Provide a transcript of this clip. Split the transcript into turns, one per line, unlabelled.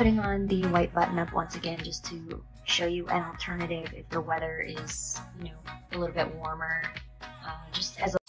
putting on the white button up once again just to show you an alternative if the weather is, a little bit warmer, just as